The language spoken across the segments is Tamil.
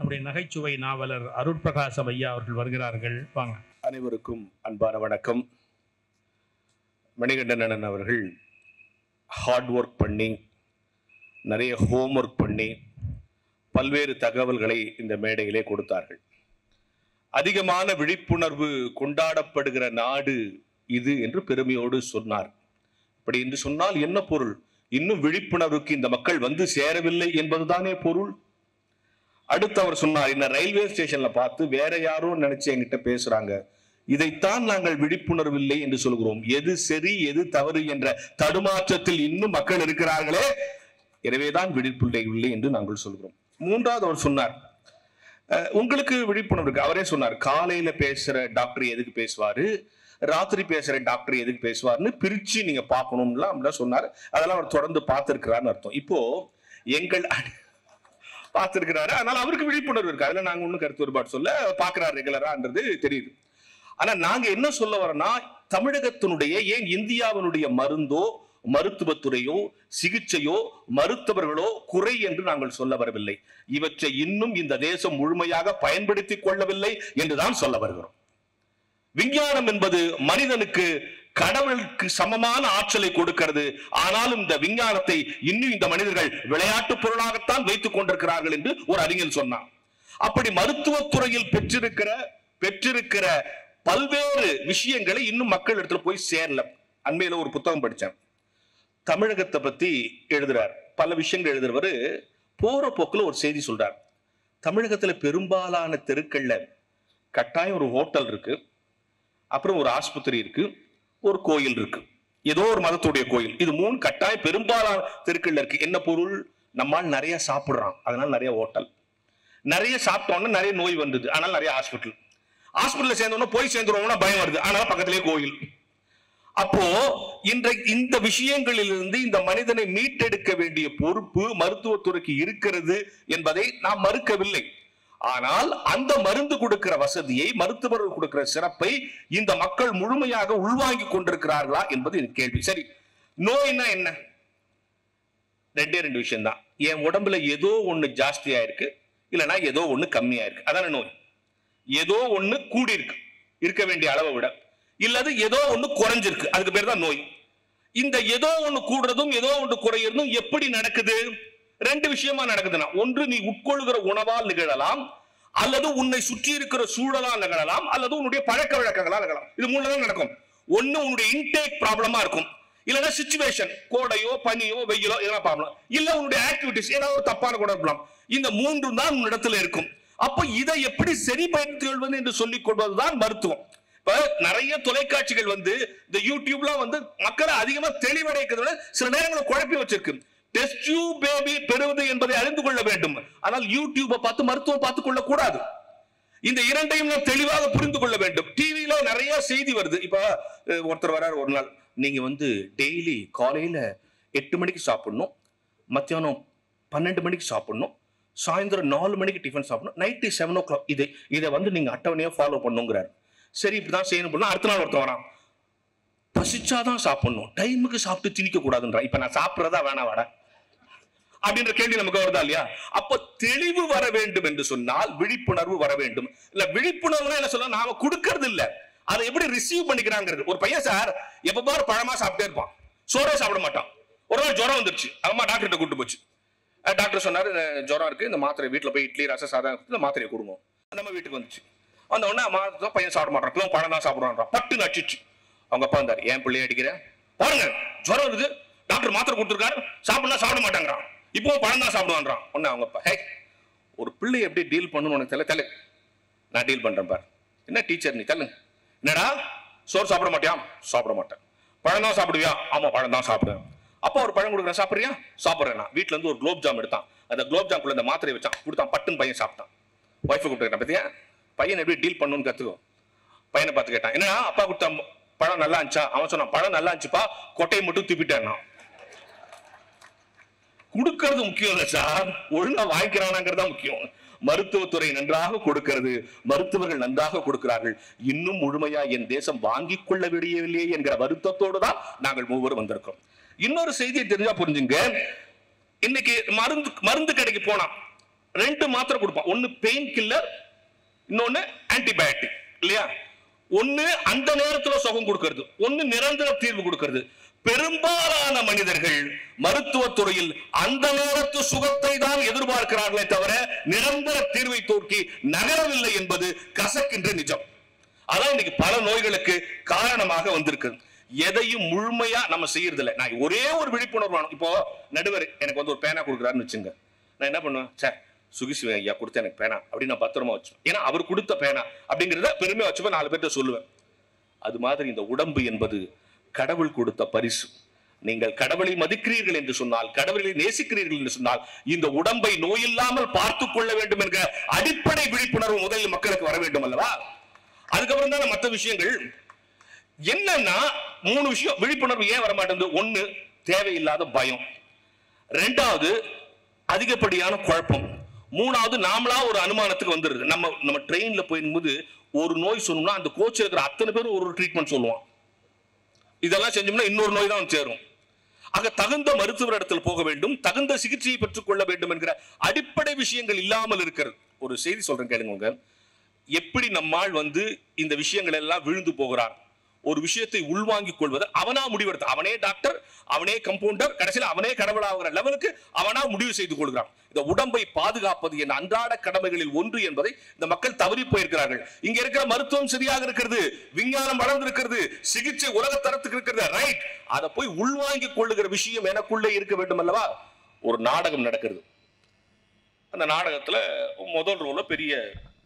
நம்முடைய நகைச்சுவை நாவலர் அருட்பிரகாசம் ஐயா அவர்கள் வருகிறார்கள். வாங்க. அனைவருக்கும் அன்பான வணக்கம். மணிகண்டன் அவர்கள் ஹார்ட் ஒர்க் பண்ணி, நிறைய ஹோம் ஒர்க் பண்ணி, பல்வேறு தகவல்களை இந்த மேடையிலே கொடுத்தார்கள். அதிகமான விழிப்புணர்வு கொண்டாடப்படுகிற நாடு இது என்று பெருமையோடு சொன்னார். அப்படி என்று சொன்னால் என்ன பொருள்? இன்னும் விழிப்புணர்வுக்கு இந்த மக்கள் வந்து சேரவில்லை என்பதுதானே பொருள். அடுத்து அவர் சொன்னார், இந்த ரயில்வே ஸ்டேஷன்ல பார்த்து வேற யாரோ நினைச்சு என்கிட்ட பேசுறாங்க, இதைத்தான் நாங்கள் விழிப்புணர்வு இல்லை என்று சொல்கிறோம். எது சரி எது தவறு என்ற தடுமாற்றத்தில் இன்னும் மக்கள் இருக்கிறார்களே, எனவேதான் விழிப்புணர்வு இல்லை என்று நாங்கள் சொல்கிறோம். மூன்றாவது அவர் சொன்னார், உங்களுக்கு விழிப்புணர்வு இருக்கு. அவரே சொன்னார், காலையில பேசுற டாக்டர் எதுக்கு பேசுவாரு, ராத்திரி பேசுற டாக்டர் எதுக்கு பேசுவார்னு பிரிச்சு நீங்க பார்க்கணும்லாம் அப்படிதான் சொன்னார். அதெல்லாம் அவர் தொடர்ந்து பார்த்திருக்கிறாருன்னு அர்த்தம். இப்போ எங்கள் பார்த்திருக்கிறாரு, அதனால அவருக்கு விழிப்புணர்வு இருக்கு. அதுல நாங்க ஒன்னும் கருத்து வேறுபாடு சொல்ல, பாக்குறாரு ரெகுலரான்றது தெரியுது. ஆனா நாங்க என்ன சொல்ல வரோம்னா, தமிழகத்தினுடைய ஏன் இந்தியாவினுடைய மருந்தோ மருத்துவத்துறையோ சிகிச்சையோ மருத்துவர்களோ குறை என்று நாங்கள் சொல்ல வரவில்லை. இவற்றை இன்னும் இந்த தேசம் முழுமையாக பயன்படுத்திக் கொள்ளவில்லை என்றுதான் சொல்ல வருகிறோம். விஞ்ஞானம் என்பது மனிதனுக்கு கடவுளுக்கு சமமான ஆற்றலை கொடுக்கிறது. ஆனாலும் இந்த விஞ்ஞானத்தை இன்னும் இந்த மனிதர்கள் விளையாட்டு பொருளாகத்தான் வைத்துக் கொண்டிருக்கிறார்கள் என்று ஒரு அறிஞர் சொன்னார். அப்படி மருத்துவத்துறையில் பெற்றிருக்கிற பல்வேறு விஷயங்களை இன்னும் மக்கள் இடத்துல போய் சேரல. அண்மையில ஒரு புத்தகம் படிச்சேன், தமிழகத்தை பத்தி எழுதுறார், பல விஷயங்கள் எழுதுறவரு போற போக்குல ஒரு செய்தி சொல்றார். தமிழகத்துல பெரும்பாலான தெருக்கள்ல கட்டாயம் ஒரு ஹோட்டல் இருக்கு, அப்புறம் ஒரு ஆஸ்பத்திரி இருக்கு, ஒரு கோயில் இருக்கு, ஏதோ ஒரு மதத்துடைய கோயில். இது மூணு கட்டாயம் பெரும்பாலான தெருக்கள்ல இருக்கு. என்ன பொருள்? நம்மால் நிறைய சாப்பிடுறான், அதனால நிறைய ஹோட்டல். நிறைய சாப்பிட்டோம்னா நிறைய நோய் வந்தது, அதனால நிறைய ஹாஸ்பிட்டல். ஹாஸ்பிட்டல் சேர்ந்தோம்னா போய் சேர்ந்துருவோம்னா பயம் வருது, அதனால பக்கத்திலேயே கோயில். அப்போ இந்த விஷயங்களிலிருந்து இந்த மனிதனை மீட்டெடுக்க வேண்டிய பொறுப்பு மருத்துவத்துறைக்கு இருக்கிறது என்பதை நாம் மறுக்கவில்லை. ஆனால் அந்த மருந்து கொடுக்கிற வசதியை, மருத்துவர்கள் கொடுக்கிற சிறப்பை இந்த மக்கள் முழுமையாக உள்வாங்கி கொண்டிருக்கிறார்களா என்பது என் கேள்வி. சரி, நோய்னா என்ன? ரெண்டு விஷயம் தான். என் உடம்புல ஏதோ ஒண்ணு ஜாஸ்தியா இருக்கு, இல்லைன்னா ஏதோ ஒண்ணு கம்மியா இருக்கு, அதான நோய். ஏதோ ஒண்ணு கூடி இருக்கு இருக்க வேண்டிய அளவை விட, இல்லது ஏதோ ஒண்ணு குறைஞ்சிருக்கு, அதுக்கு பேர் தான் நோய். இந்த ஏதோ ஒண்ணு கூடுறதும் ஏதோ ஒண்ணு குறையறதும் எப்படி நடக்குது? ரெண்டு விஷயமா நடக்குதுன்னா, ஒன்று நீ உட்கொள்கிற உணவால் நிகழலாம், அல்லது உன்னை சுற்றி இருக்கிற சூழலால் நிகழலாம், அல்லது உன்னுடைய பழக்க வழக்கங்களால் நிகழலாம். இது மூணு தான் நடக்கும். ஒண்ணு உன்னுடைய இன்டேக் ப்ராப்ளமா இருக்கும், இல்லன்னா சிச்சுவேஷன், கோடையோ பனியோ வெயிலோ இதெல்லாம் ப்ராப்ளம், இல்ல உன்னுடைய ஆக்டிவிட்டிஸ் ஏதாவது ஒரு தப்பான கூட இருக்கலாம். இந்த மூன்றும் தான் உன் இடத்துல இருக்கும். அப்ப இதை எப்படி சரிபடுத்திக் கொள்வது என்று சொல்லிக் கொள்வதுதான் மருத்துவம். இப்ப நிறைய தொலைக்காட்சிகள் வந்து இந்த யூடியூப்லாம் வந்து மக்களை அதிகமா தெளிவடைக்கிறத விட சில நேரங்களை குழப்பி வச்சிருக்கு. டெஸ்ட் டியூப் பேபி பெறுவது என்பதை அறிந்து கொள்ள வேண்டும், ஆனால் யூடியூபை பார்த்து மருத்துவம் பார்த்துக் கொள்ள கூடாது. இந்த இரண்டையும் நாம் தெளிவாக புரிந்து கொள்ள வேண்டும். டிவியில நிறைய செய்தி வருது. இப்ப ஒருத்தர் வராரு ஒரு நாள், நீங்க வந்து டெய்லி காலையில 8 மணிக்கு சாப்பிடணும், மத்தியானம் 12 மணிக்கு சாப்பிடணும், சாயந்தரம் 4 மணிக்கு டிஃபன் சாப்பிடணும், நைட்டு 7 o'clock இதை வந்து நீங்க அட்டவணையா ஃபாலோ பண்ணுங்கிறாரு. சரி, இப்படிதான் செய்யணும். அடுத்த நாள் ஒருத்தர் வரான், பசிச்சாதான் சாப்பிடணும், டைமுக்கு சாப்பிட்டு திணிக்க கூடாதுன்றான். இப்ப நான் சாப்பிடுறதா வேணா வாடா அப்படின்ற கேள்வி நமக்கு வருதா இல்லையா? அப்ப தெளிவு வர வேண்டும் என்று சொன்னால் விழிப்புணர்வு வர வேண்டும். இல்ல விழிப்புணர்வு என்ன சொல்ல, நாம கொடுக்கறது இல்ல, அதை எப்படி ரிசீவ் பண்ணிக்கிறாங்கிறது. ஒரு பையன் சார் எப்ப பாரு பழமா சாப்பிட்டே இருப்பான், சோறே சாப்பிட மாட்டான். ஒரு நாள் ஜுரம் வந்துருச்சு, அம்மா டாக்டர்கிட்ட கூட்டு போச்சு. டாக்டர் சொன்னாரு, ஜுரம் இருக்கு, இந்த மாத்திரை வீட்டுல போய் இட்லி ரசம் சாதம் இந்த மாத்திரையை கொடுங்க. நம்ம வீட்டுக்கு வந்துச்சு. அந்த உடனே பையன் சாப்பிட மாட்டான், பழம் தான் சாப்பிடுவான். பட்டு நச்சிச்சு. அவங்க அப்பா இருந்தாரு, என் பிள்ளைய அடிக்கிற பாருங்க, ஜுரம் இருக்குது, டாக்டர் மாத்திரை கொடுத்துருக்காரு, சாப்பிட மாட்டாங்கிறான், இப்போ பழம் தான் சாப்பிடுவான்றான். ஒன்னு அவங்க அப்பா, ஹே ஒரு பிள்ளை எப்படி டீல் பண்ணணும்னு உனக்கு தெரியல, நான் டீல் பண்றேன் பாரு. என்ன டீச்சர் நீ, தெரியல. என்னடா சோறு சாப்பிட மாட்டியா? சாப்பிட மாட்டேன். பழம் தான் சாப்பிடுவியா? ஆமா பழம் தான் சாப்பிடுவேன். அப்பா ஒரு பழம் கொடுக்குறேன், சாப்பிடுறியா? சாப்பிடுறேன். வீட்டுல இருந்து ஒரு குலோப் ஜாம் எடுத்தான், அந்த குலோப் ஜாம்குள்ள இந்த மாத்திரை வச்சான், கொடுத்தான், பட்டுன்னு பையன் சாப்பிட்டான். ஒய்ஃபை கூப்பிட்டுக்கிட்டான், பத்தியா பையன் எப்படி டீல் பண்ணணும்னு கத்துக்கோ. பையனை பார்த்து கேட்டான், என்னன்னா அப்பா கொடுத்த பழம் நல்லா இருந்துச்சா? அவன் சொன்னான், பழம் நல்லா இருந்துச்சுப்பா, கொட்டையை மட்டும் தூப்பிட்டேன். கொடுக்கறது முக்கியம் இல்ல சார், ஒழுங்கா வாங்கிக்கிறானாங்கிறதா முக்கியம். மருத்துவத்துறை நன்றாக கொடுக்கிறது, மருத்துவர்கள் நன்றாக கொடுக்கிறார்கள், இன்னும் முழுமையா என் தேசம் வாங்கிக் கொள்ள விடையவில்லையே என்கிற வருத்தத்தோடு தான் நாங்கள் மூவரும் வந்திருக்கோம். இன்னொரு செய்தியை தெரிஞ்சா புரிஞ்சுங்க. இன்னைக்கு மருந்து கடைக்கு போனா 2 மாத்திரை கொடுப்பான். ஒன்னு பெயின் கில்லர், இன்னொன்னு ஆன்டிபயோட்டிக் இல்லையா? ஒன்னு அந்த நேரத்துல சுகம் கொடுக்கிறது, ஒன்னு நிரந்தர தீர்வு கொடுக்கிறது. பெரும்பாலான மனிதர்கள் மருத்துவத்துறையில் அந்த நேரத்து சுகத்தை தான் எதிர்பார்க்கிறார்களே தவிர நிரந்தர தீர்வை தோக்கி நகரவில்லை என்பது கசக்கின்ற நிஜம். அதான் இன்னைக்கு பல நோய்களுக்கு காரணமாக வந்திருக்கு. எதையும் முழுமையா நம்ம செய்யறது இல்லை. நான் ஒரே ஒரு விழிப்புணர்வு வேணும். இப்போ நடுவர் எனக்கு வந்து ஒரு பேனா கொடுக்குறாருன்னு வச்சுங்க, நான் என்ன பண்ணுவேன், சார் சுகிசி ஐயா கொடுத்த எனக்கு பேனா அப்படின்னு நான் பத்திரமா வச்சுப்பேன். ஏன்னா அவர் கொடுத்த பேனா அப்படிங்கிறத பெருமையா வச்சுப்பேன், 4 பேர்ட்ட சொல்லுவேன். அது மாதிரி இந்த உடம்பு என்பது கடவுள் கொடுத்த பரிசு. நீங்கள் கடவுளை மதிக்கிறீர்கள் என்று சொன்னால், கடவுளை நேசிக்கிறீர்கள் என்று சொன்னால், இந்த உடம்பை நோயில்லாமல் பார்த்துக் கொள்ள வேண்டும் என்கிற அடிப்படை விழிப்புணர்வு முதலில் மக்களுக்கு வர வேண்டும் அல்லவா? அதுக்கப்புறம் தான் மற்ற விஷயங்கள். என்னன்னா 3 விஷயம் விழிப்புணர்வு ஏன் வர மாட்டேங்குது? 1 தேவையில்லாத பயம், 2வது அதிகப்படியான குழப்பம், 3வது நாமளா ஒரு அனுமானத்துக்கு வந்துருது. நம்ம ட்ரெயின்ல போயிடும்போது ஒரு நோய் சொன்னோம்னா அந்த கோச் இருக்கிற அத்தனை பேரும் ஒரு ட்ரீட்மெண்ட் சொல்லுவான். இதெல்லாம் செஞ்சோம்னா இன்னொரு நோய் தான் சேரும். ஆக தகுந்த மருத்துவர் இடத்தில் போக வேண்டும், தகுந்த சிகிச்சையை பெற்றுக் கொள்ள வேண்டும் என்கிற அடிப்படை விஷயங்கள் இல்லாமல் இருக்கிறது. ஒரு செய்தி சொல்றேன் கேளுங்க. எப்படி நம்மால் வந்து இந்த விஷயங்கள் எல்லாம் விழுந்து போகிறான். ஒரு விஷயத்தை உள்வாங்கிக் கொள்வது அவனா முடிவெடுத்து, அவனே டாக்டர், அவனே கம்பவுண்டர், கடைசியில் அவனே கடவுளாகிற லெவலுக்கு அவனா முடிவு செய்து கொள்கிறான். இந்த உடம்பை பாதுகாப்பது என் அன்றாட கடமைகளில் ஒன்று என்பதை இந்த மக்கள் தவறி போயிருக்கிறார்கள். இங்க இருக்கிற மருத்துவம் சரியாக இருக்கிறது, விஞ்ஞானம் வளர்ந்திருக்கிறது, சிகிச்சை உலக தரத்துக்கு இருக்கிறது, ரைட். அதை போய் உள்வாங்கிக் கொள்ளுகிற விஷயம் எனக்குள்ளே இருக்க வேண்டும் அல்லவா? ஒரு நாடகம் நடக்கிறது. அந்த நாடகத்துல முதல் ரோல பெரிய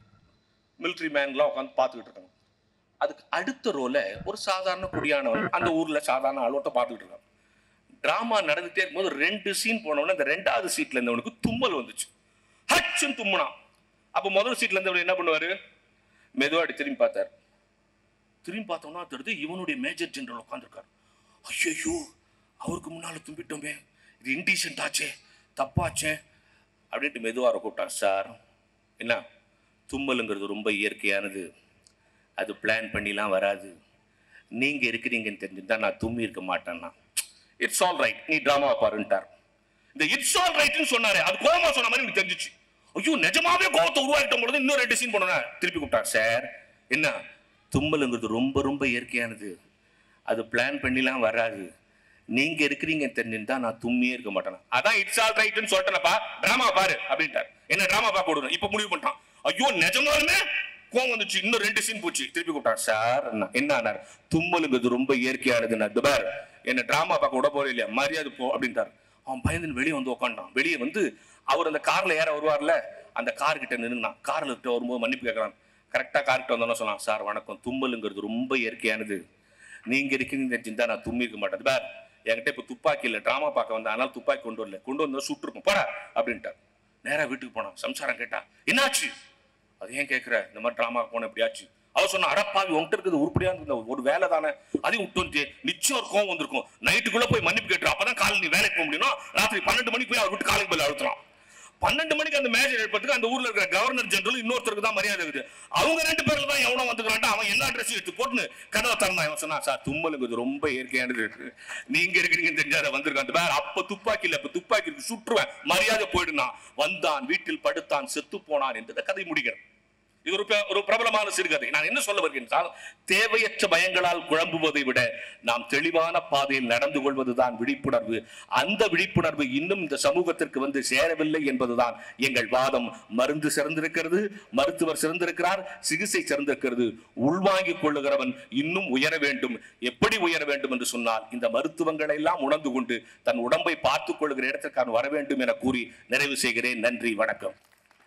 மிலிட்டரி மேன்லாம் உட்காந்து பார்த்துக்கிட்டு இருக்காங்க. அதுக்கு அடுத்த ரோல ஒரு சாதாரண குடியானவன் அந்த ஊர்ல சாதாரண ஆளோட்ட பார்த்துக்கிட்டு இருக்கான். டிராமா நடந்துட்டே இருக்கும்போது 2 சீன் போனவன அந்த 2வது சீட்ல இருந்தவனுக்கு தும்மல் வந்துச்சு. ஹச்சுன்னு தும்முனான். அப்ப முதல் சீட்ல இருந்தவன் என்ன பண்ணுவாரு, மெதுவாடி திரும்பி பார்த்தார். திரும்பி பார்த்தோம்னா அடுத்து இவனுடைய மேஜர் ஜெனரல் உட்காந்துருக்காரு. ஐயோ அவருக்கு முன்னால தும்பிட்டோமே, இது இன்டீசென்ட் ஆச்சே, தப்பாச்சே அப்படின்ட்டு மெதுவாக கூப்பிட்டான். சார் என்ன, தும்மலுங்கிறது ரொம்ப இயற்கையானது, அது பிளான் பண்ணிலாம் வராது. நீங்க இருக்கிறீங்கன்னு தெரிஞ்சுதான் நான் தும்மி இருக்க மாட்டேன்னா. இட்ஸ் ஆல் ரைட், நீ டிராமா பாருன்ட்டார். இந்த இட்ஸ் ஆல் ரைட்னு சொன்னாரு, அது கோபமா சொன்ன மாதிரி எனக்கு தெரிஞ்சிச்சு. ஐயோ நிஜமாவே கோபத்தை உருவாக்கிட்ட பொழுது இன்னும் 2 சீன் போனா திருப்பி கூப்பிட்டார். சார் என்ன, தும்மலுங்கிறது ரொம்ப ரொம்ப இயற்கையானது, அது பிளான் பண்ணிலாம் வராது. நீங்க இருக்கிறீங்கன்னு தெரிஞ்சுதான் நான் தும்மியே இருக்க மாட்டேன். அதான் இட்ஸ் ஆல் ரைட்னு சொல்லிட்டேனப்பா, டிராமா பாரு அப்படின்ட்டார். என்ன டிராமா பார்க்க விடுறேன் இப்ப முடிவு பண்ணிட்டான். ஐயோ நிஜமாலுமே கோவம் வந்துச்சு. இன்னும் 2 சீன் போச்சு. திருப்பி கூப்பிட்டான். சார் என்ன, தும்மலுங்கிறது ரொம்ப இயற்கையானது, என்ன டிராமா பார்க்க விட போற இல்லையா, மரியாதை போ அப்படின்ட்டார். அவன் பயந்து வெளியே வந்து உட்காண்டான். வெளியே வந்து அவர் அந்த கார்ல ஏற வருவார்ல, அந்த கார் கிட்ட நின்னுனான். கார்ல கிட்ட வரும்போது மன்னிப்பு கேட்கறான். கரெக்டா கார்கிட்ட வந்தோன்னு சொன்னான். சார் வணக்கம், தும்மலுங்கிறது ரொம்ப இயற்கையானது, நீங்க இருக்கீங்க சிந்தா நான் தும்மி இருக்க மாட்டேன். பார் என்கிட்ட இப்ப துப்பாக்கி இல்லை, டிராமா பார்க்க வந்தேன், அதனால துப்பாக்கி கொண்டு வரல, கொண்டு வந்தா சுட்டுருக்கும் போடா அப்படின்ட்டார். நேரா வீட்டுக்கு போனான். சம்சாரம் கேட்டா என்னாச்சு, அது ஏன் கேட்கிற, இந்த மாதிரி டிராமா போன எப்படியாச்சு. அவர் சொன்ன, அடப்பாவி உன்கிட்ட இருக்குது உருப்படியா இருந்த ஒரு வேலை தானே, அதையும் விட்டு நிச்சயம் ஒரு கோவம் வந்திருக்கும், நைட்டுக்குள்ள போய் மன்னிப்பு கேட்டு அப்பதான் காலையில் நீ வேலைக்கு போக முடியும். ராத்திரி 12 மணிக்கு போய் அவர் விட்டு காலைக்கு போய் அழுத்துறான். 12 மணிக்கு அந்த மேஜர் ஏற்பட்டுக்கு அந்த ஊர்ல இருக்கிற கவர்னர் ஜெனரல் இன்னொருத்தருக்கு தான் மரியாதை இருக்குது. அவங்க 2 பேர்ல தான் எவனோ வந்துக்கிறான். அவன் எல்லா ட்ரெஸ்ஸும் எடுத்து போட்டுன்னு கதவை திறந்தான். அவன் சொன்னா, சார் தும்மலுங்கிறது ரொம்ப இயற்கையானது, நீங்க இருக்கிறீங்கன்னு தெரிஞ்சாத வந்திருக்கான். வேற அப்ப துப்பாக்கி இல்ல, இப்ப துப்பாக்கி இருக்கு, சுற்றுவேன், மரியாதை போயிடுனா. வந்தான், வீட்டில் படுத்தான், செத்து போனான் என்று கதை முடிக்கிறேன். இது ஒரு பிரபலமான சிறுகதை. நான் என்ன சொல்ல வருகின்றால், தேவையற்ற பயங்களால் குழம்புவதை விட நாம் தெளிவான பாதையில் நடந்து கொள்வதுதான் விழிப்புணர்வு. அந்த விழிப்புணர்வு இன்னும் இந்த சமூகத்திற்கு வந்து சேரவில்லை என்பதுதான் எங்கள் வாதம். மருந்து சிறந்திருக்கிறது, மருத்துவர் சிறந்திருக்கிறார், சிகிச்சை சிறந்திருக்கிறது. உள்வாங்கிக் கொள்ளுகிறவன் இன்னும் உயர வேண்டும். எப்படி உயர வேண்டும் என்று சொன்னால், இந்த மருத்துவங்களை எல்லாம் உணர்ந்து கொண்டு தன் உடம்பை பார்த்துக் கொள்ளுகிற இடத்திற்கு வர வேண்டும் என கூறி நிறைவு செய்கிறேன். நன்றி, வணக்கம்.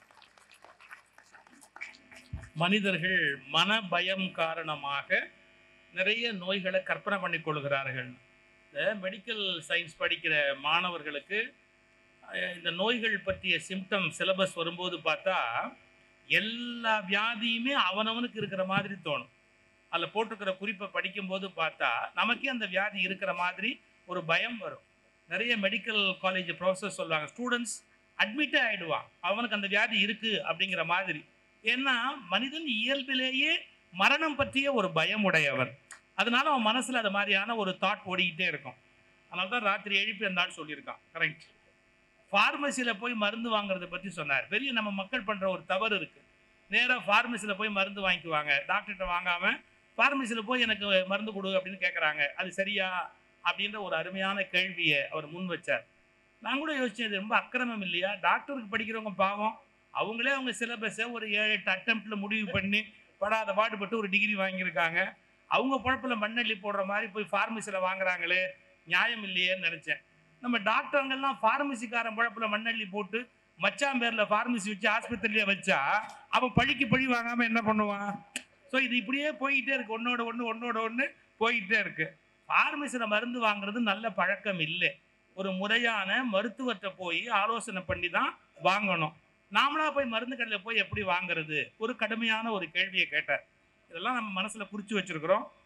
மனிதர்கள் மன பயம் காரணமாக நிறைய நோய்களை கற்பனை பண்ணி கொள்கிறார்கள். இந்த மெடிக்கல் சயின்ஸ் படிக்கிற மாணவர்களுக்கு இந்த நோய்கள் பற்றிய சிம்டம் சிலபஸ் வரும்போது பார்த்தா எல்லா வியாதியுமே அவனவனுக்கு இருக்கிற மாதிரி தோணும். அதில் போட்டிருக்கிற குறிப்பை படிக்கும்போது பார்த்தா நமக்கே அந்த வியாதி இருக்கிற மாதிரி ஒரு பயம் வரும். நிறைய மெடிக்கல் காலேஜ் ப்ரொஃபஸர் சொல்லுவாங்க, ஸ்டூடெண்ட்ஸ் அட்மிட்டே ஆகிடுவான், அவனுக்கு அந்த வியாதி இருக்குது அப்படிங்கிற மாதிரி. ஏன்னா மனிதன் இயல்பிலேயே மரணம் பற்றிய ஒரு பயம் உடையவர். அதனால அவன் மனசுல அது மாதிரியான ஒரு தாட் ஓடிக்கிட்டே இருக்கும். அதனால தான் ராத்திரி எழுப்பி அந்த நாள் சொல்லியிருக்கான். கரெக்ட். ஃபார்மசியில் போய் மருந்து வாங்குறத பற்றி சொன்னார். பெரிய நம்ம மக்கள் பண்ணுற ஒரு தவறு இருக்குது. நேராக ஃபார்மசியில் போய் மருந்து வாங்கிக்குவாங்க, டாக்டர்கிட்ட வாங்காமல் ஃபார்மசியில் போய் எனக்கு மருந்து கொடு அப்படின்னு கேட்குறாங்க. அது சரியா அப்படின்ற ஒரு அருமையான கேள்வியை அவர் முன் வச்சார். நான் கூட யோசிச்சேன், இது ரொம்ப அக்கிரமம் இல்லையா? டாக்டருக்கு படிக்கிறவங்க பாவம், அவங்களே அவங்க சிலபஸை ஒரு 7-8 அட்டெம்ப்டில் முடிவு பண்ணி படாத பாடுபட்டு ஒரு டிகிரி வாங்கியிருக்காங்க. அவங்க பொழப்பில் மண்ணள்ளி போடுற மாதிரி போய் ஃபார்மசியில் வாங்குறாங்களே, நியாயம் இல்லையேன்னு நினச்சேன். நம்ம டாக்டருங்கெல்லாம் ஃபார்மசிக்காரன் பொழப்பில் மண்ணள்ளி போட்டு மச்சான் பேரில் ஃபார்மசி வச்சு ஆஸ்பத்திரியிலே வச்சா அவன் பழிக்கு பழி வாங்காமல் என்ன பண்ணுவான்? ஸோ இது இப்படியே போய்கிட்டே இருக்கு, ஒன்னோட ஒன்று போய்கிட்டே இருக்கு. ஃபார்மசியில் மருந்து வாங்குறது நல்ல பழக்கம் இல்லை. ஒரு முறையான மருத்துவத்தை போய் ஆலோசனை பண்ணி தான் வாங்கணும். நாமளா போய் மருந்து கடையில் போய் எப்படி வாங்குறது? ஒரு கடுமையான ஒரு கேள்வியை கேட்டார். இதெல்லாம் நம்ம மனசில் குறித்து வச்சிருக்கிறோம்.